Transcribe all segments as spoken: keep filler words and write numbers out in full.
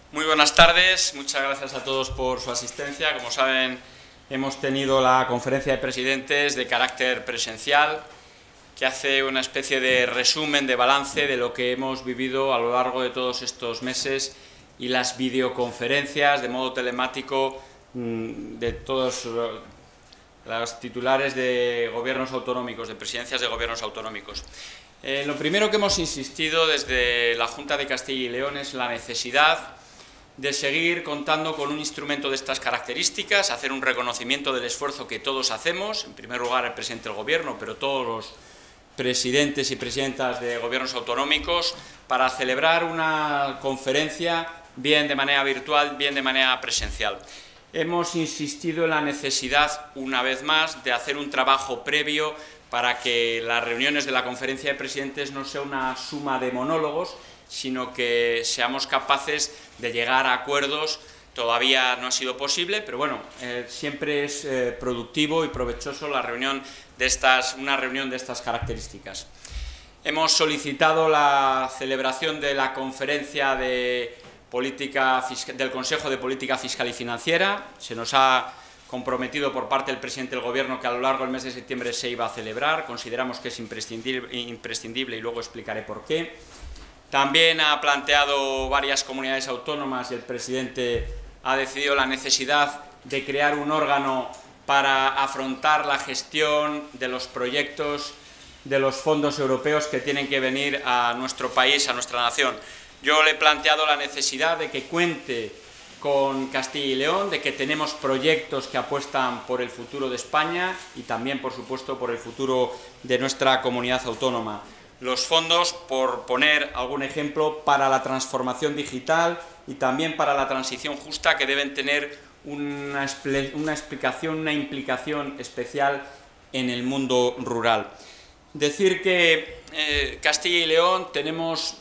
Muy buenas tardes, muchas gracias a todos por su asistencia. Como saben, hemos tenido la conferencia de presidentes de carácter presencial, que hace una especie de resumen, de balance de lo que hemos vivido a lo largo de todos estos meses y las videoconferencias de modo telemático de todos los titulares de gobiernos autonómicos, de presidencias de gobiernos autonómicos. Eh, lo primero que hemos insistido desde la Junta de Castilla y León es la necesidad de seguir contando con un instrumento de estas características, hacer un reconocimiento del esfuerzo que todos hacemos, en primer lugar el presidente del Gobierno, pero todos los presidentes y presidentas de gobiernos autonómicos, para celebrar una conferencia, bien de manera virtual, bien de manera presencial. Hemos insistido en la necesidad, una vez más, de hacer un trabajo previo para que las reuniones de la conferencia de presidentes no sea una suma de monólogos, sino que seamos capaces de llegar a acuerdos. Todavía no ha sido posible, pero bueno, eh, siempre es eh, productivo y provechoso la reunión de estas, una reunión de estas características. Hemos solicitado la celebración de la conferencia de política, del Consejo de Política Fiscal y Financiera. Se nos ha comprometido por parte del presidente del Gobierno que a lo largo del mes de septiembre se iba a celebrar. Consideramos que es imprescindible, imprescindible y luego explicaré por qué. También ha planteado varias comunidades autónomas y el presidente ha decidido la necesidad de crear un órgano para afrontar la gestión de los proyectos de los fondos europeos que tienen que venir a nuestro país, a nuestra nación. Yo le he planteado la necesidad de que cuente con Castilla y León, de que tenemos proyectos que apuestan por el futuro de España y también, por supuesto, por el futuro de nuestra comunidad autónoma. Los fondos, por poner algún ejemplo, para la transformación digital y también para la transición justa, que deben tener una, una explicación, una implicación especial en el mundo rural. Decir que eh, Castilla y León tenemos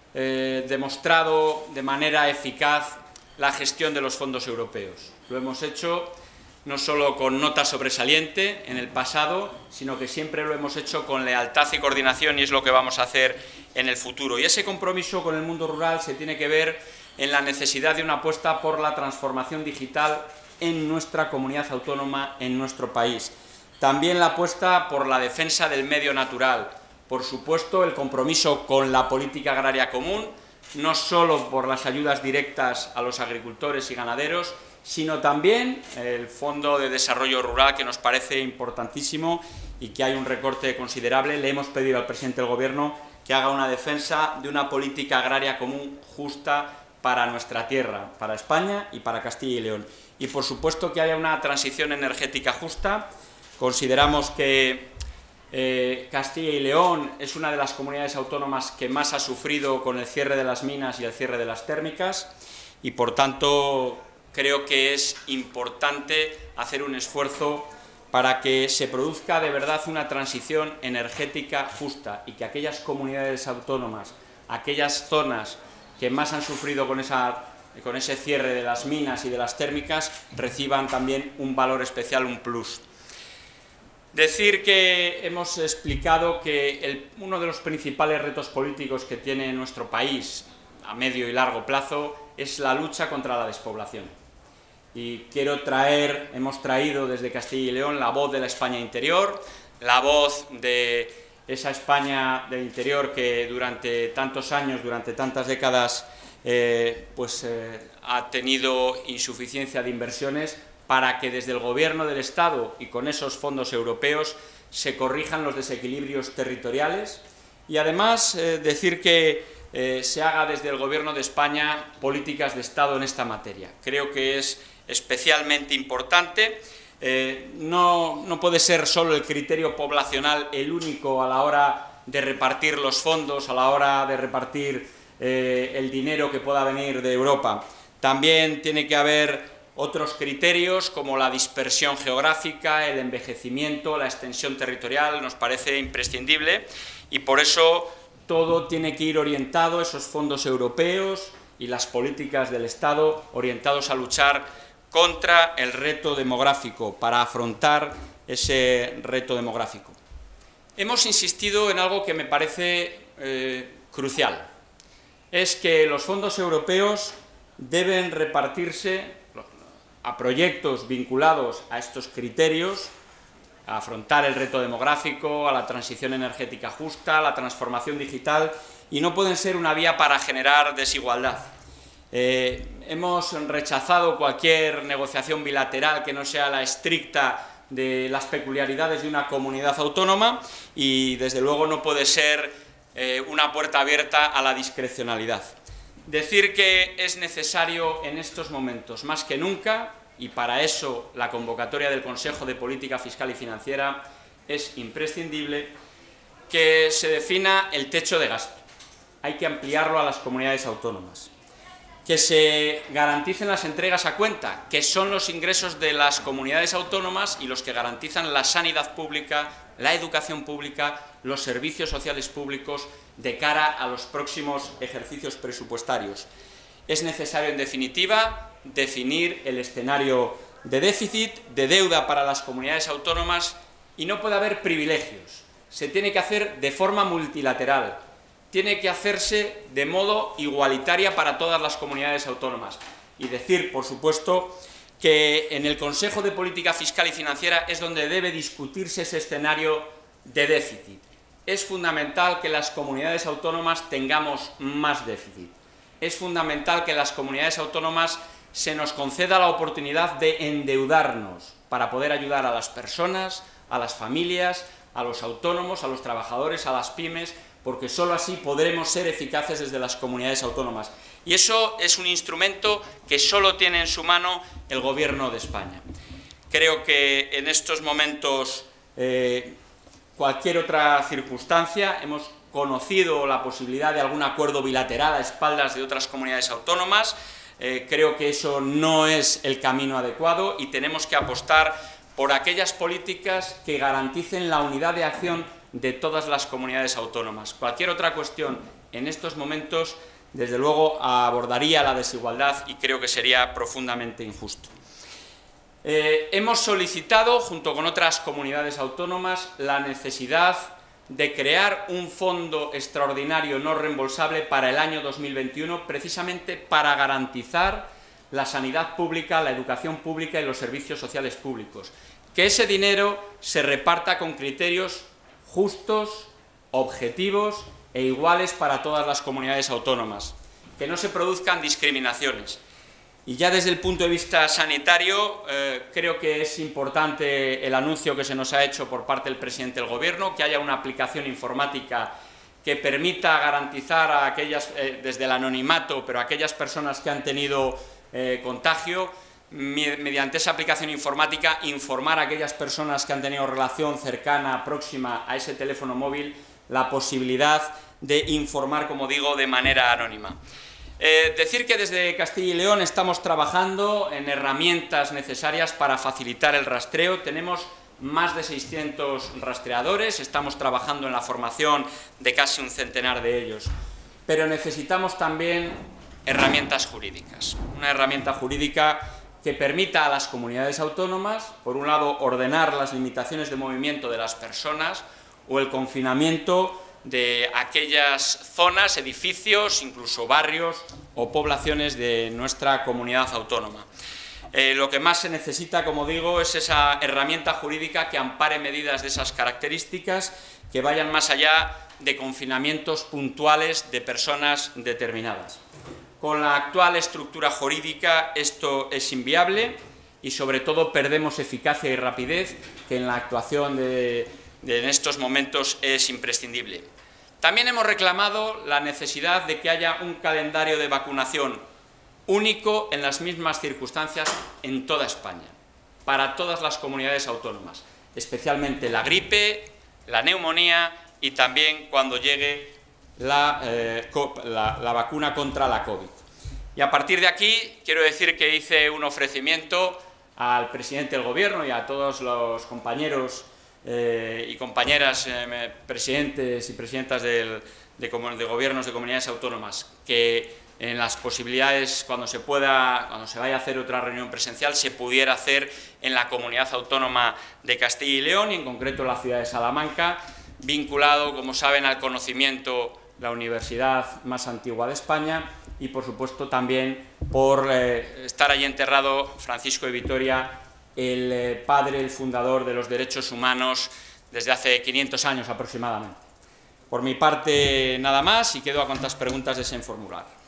eh, demostrado de manera eficaz la gestión de los fondos europeos. Lo hemos hecho no solo con nota sobresaliente en el pasado, sino que siempre lo hemos hecho con lealtad y coordinación, y es lo que vamos a hacer en el futuro. Y ese compromiso con el mundo rural se tiene que ver en la necesidad de una apuesta por la transformación digital en nuestra comunidad autónoma, en nuestro país. También la apuesta por la defensa del medio natural. Por supuesto, el compromiso con la política agraria común, no solo por las ayudas directas a los agricultores y ganaderos, sino también el Fondo de Desarrollo Rural, que nos parece importantísimo y que hay un recorte considerable. Le hemos pedido al presidente del Gobierno que haga una defensa de una política agraria común justa para nuestra tierra, para España y para Castilla y León. Y, por supuesto, que haya una transición energética justa. Consideramos que eh, Castilla y León es una de las comunidades autónomas que más ha sufrido con el cierre de las minas y el cierre de las térmicas, y, por tanto, creo que es importante hacer un esfuerzo para que se produzca de verdad una transición energética justa y que aquellas comunidades autónomas, aquellas zonas que más han sufrido con, esa, con ese cierre de las minas y de las térmicas, reciban también un valor especial, un plus. Decir que hemos explicado que el, uno de los principales retos políticos que tiene nuestro país a medio y largo plazo es la lucha contra la despoblación. Y quiero traer, hemos traído desde Castilla y León la voz de la España interior, la voz de esa España del interior que durante tantos años, durante tantas décadas, eh, pues eh, ha tenido insuficiencia de inversiones, para que desde el Gobierno del Estado y con esos fondos europeos se corrijan los desequilibrios territoriales, y además eh, decir que eh, se haga desde el Gobierno de España políticas de Estado en esta materia. Creo que es especialmente importante. Eh, no, no puede ser solo el criterio poblacional el único a la hora de repartir los fondos, a la hora de repartir eh, el dinero que pueda venir de Europa. También tiene que haber otros criterios como la dispersión geográfica, el envejecimiento, la extensión territorial. Nos parece imprescindible, y por eso todo tiene que ir orientado, esos fondos europeos y las políticas del Estado, orientados a luchar contra el reto demográfico, para afrontar ese reto demográfico. Hemos insistido en algo que me parece eh, crucial. Es que los fondos europeos deben repartirse a proyectos vinculados a estos criterios, a afrontar el reto demográfico, a la transición energética justa, a la transformación digital, y no pueden ser una vía para generar desigualdad. Eh, hemos rechazado cualquier negociación bilateral que no sea la estricta de las peculiaridades de una comunidad autónoma y, desde luego, no puede ser eh, una puerta abierta a la discrecionalidad. Decir que es necesario en estos momentos, más que nunca, y para eso la convocatoria del Consejo de Política Fiscal y Financiera es imprescindible, que se defina el techo de gasto. Hay que ampliarlo a las comunidades autónomas. Que se garanticen las entregas a cuenta, que son los ingresos de las comunidades autónomas y los que garantizan la sanidad pública, la educación pública, los servicios sociales públicos de cara a los próximos ejercicios presupuestarios. Es necesario, en definitiva, definir el escenario de déficit, de deuda para las comunidades autónomas, y no puede haber privilegios. Se tiene que hacer de forma multilateral. Tiene que hacerse de modo igualitaria para todas las comunidades autónomas. Y decir, por supuesto, que en el Consejo de Política Fiscal y Financiera es donde debe discutirse ese escenario de déficit. Es fundamental que las comunidades autónomas tengamos más déficit. Es fundamental que las comunidades autónomas se nos conceda la oportunidad de endeudarnos para poder ayudar a las personas, a las familias, a los autónomos, a los trabajadores, a las pymes, porque sólo así podremos ser eficaces desde las comunidades autónomas. Y eso es un instrumento que solo tiene en su mano el Gobierno de España. Creo que en estos momentos, eh, cualquier otra circunstancia, hemos conocido la posibilidad de algún acuerdo bilateral a espaldas de otras comunidades autónomas. Eh, creo que eso no es el camino adecuado y tenemos que apostar por aquellas políticas que garanticen la unidad de acción de todas las comunidades autónomas. Cualquier otra cuestión en estos momentos, desde luego, abordaría la desigualdad y creo que sería profundamente injusto. Eh, hemos solicitado, junto con otras comunidades autónomas, la necesidad de crear un fondo extraordinario no reembolsable para el año dos mil veintiuno, precisamente para garantizar la sanidad pública, la educación pública y los servicios sociales públicos. Que ese dinero se reparta con criterios justos, objetivos e iguales para todas las comunidades autónomas, que no se produzcan discriminaciones. Y ya desde el punto de vista sanitario, eh, creo que es importante el anuncio que se nos ha hecho por parte del presidente del Gobierno, que haya una aplicación informática que permita garantizar a aquellas, eh, desde el anonimato, pero a aquellas personas que han tenido eh, contagio, mediante esa aplicación informática, informar a aquellas personas que han tenido relación cercana, próxima a ese teléfono móvil, la posibilidad de informar, como digo, de manera anónima. Eh, decir que desde Castilla y León estamos trabajando en herramientas necesarias para facilitar el rastreo. Tenemos más de seiscientos rastreadores, estamos trabajando en la formación de casi un centenar de ellos. Pero necesitamos también herramientas jurídicas. Una herramienta jurídica que permita a las comunidades autónomas, por un lado, ordenar las limitaciones de movimiento de las personas o el confinamiento de aquellas zonas, edificios, incluso barrios o poblaciones de nuestra comunidad autónoma. Eh, lo que más se necesita, como digo, es esa herramienta jurídica que ampare medidas de esas características, que vayan más allá de confinamientos puntuales de personas determinadas. Con la actual estructura jurídica esto es inviable y, sobre todo, perdemos eficacia y rapidez, que en la actuación de, de en estos momentos es imprescindible. También hemos reclamado la necesidad de que haya un calendario de vacunación único en las mismas circunstancias en toda España, para todas las comunidades autónomas, especialmente la gripe, la neumonía y también cuando llegue la, eh, la, la vacuna contra la COVID. Y a partir de aquí quiero decir que hice un ofrecimiento al presidente del Gobierno y a todos los compañeros eh, y compañeras eh, presidentes y presidentas del, de, de gobiernos de comunidades autónomas, que en las posibilidades, cuando se pueda, cuando se vaya a hacer otra reunión presencial, se pudiera hacer en la comunidad autónoma de Castilla y León y en concreto en la ciudad de Salamanca, vinculado, como saben, al conocimiento, la universidad más antigua de España y, por supuesto, también por eh, estar allí enterrado Francisco de Vitoria, el eh, padre, el fundador de los derechos humanos desde hace quinientos años aproximadamente. Por mi parte, nada más, y quedo a cuantas preguntas deseen formular.